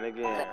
again.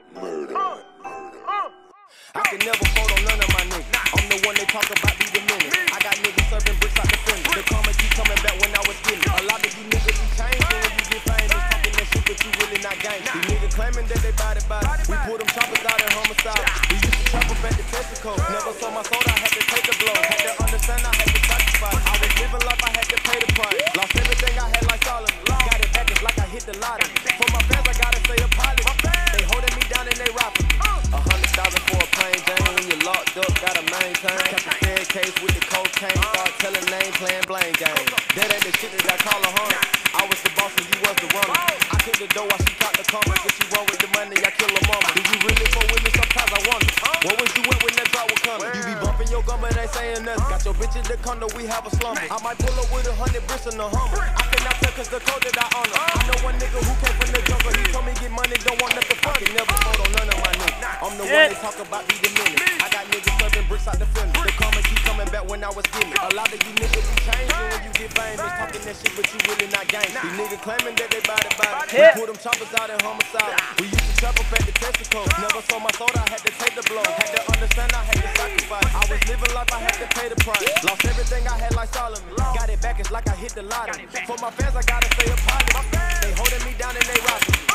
I can never fold on none of my niggas. I'm the one they talk about, be the minute. I got niggas serving bricks out the fender. The karma keep coming back when I was getting it. A lot of you niggas be changing when you get famous. Talking that shit, but you really not gang. These niggas claiming that they body. We pull them choppers out in homicide. We used to trap up at the Texaco. Never sold my soul, I had to take the blow. Had to understand, I had to sacrifice. I was living life, I had to pay the price. Lost everything I had like Solomon. Got it back, it's like I hit the lottery. For my fans, I gotta say apology. They holding me down and they robbing me. 100,000 for a plain Jane. When you locked up, gotta maintain. Kept the Fed case with the cocaine. Start telling name, playing blame game. That ain't the shit that I call a hunter. I was the boss and you was the runner. I took the dough while she caught the commas. If she run with the money, I kill her mama. Do you really fuck with me? Sometimes I wonder. What was you with when that drop was coming? You be bumping your gum but ain't saying nothing. Got your bitch in the condo, we have a slumber. I might pull up with 100 bricks in the Hummer. I cannot tell cause the code that I honor. I know one nigga who came from the jungle. He told me get money, don't want nothing from it. Never fold on none of my niggas. I'm the one they talk about, be the minute. I got niggas serving bricks out the fender. The karma keep coming back when I was getting it. A lot of you niggas be changing when you get famous. Talking that shit, but you really not gang. These niggas claiming that they body. We pull them choppers out in homicide. We used to trap up at the Texaco. Never sold my soul, I had to take the blow. Had to understand, I had to sacrifice. I was living life, I had to pay the price. Lost everything I had like Solomon. Got it back, it's like I hit the lottery. For my fans, I gotta say apology. They holding me down and they robbing me.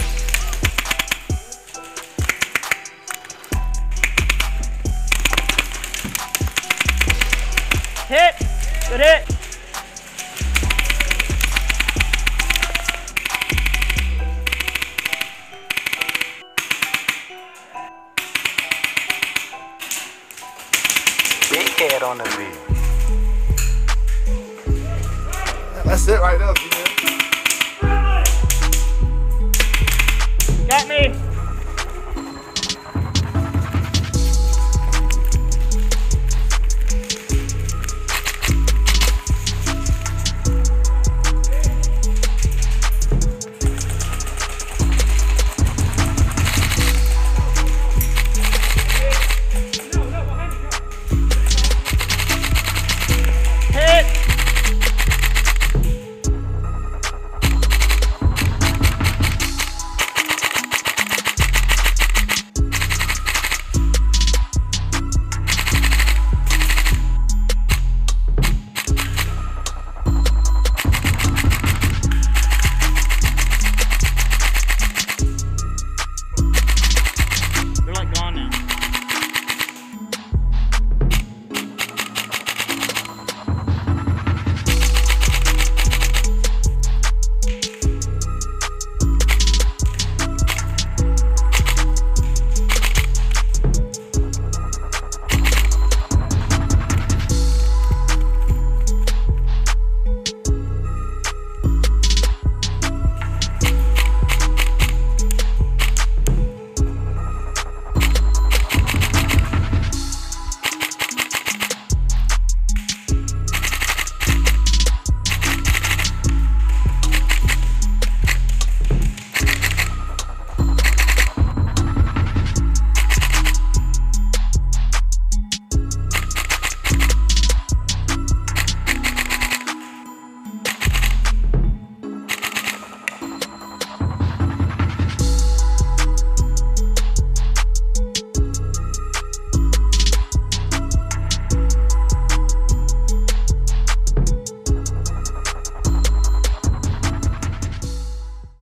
Hit! Good hit! Big head on the beat. That's it right there, man. Got me!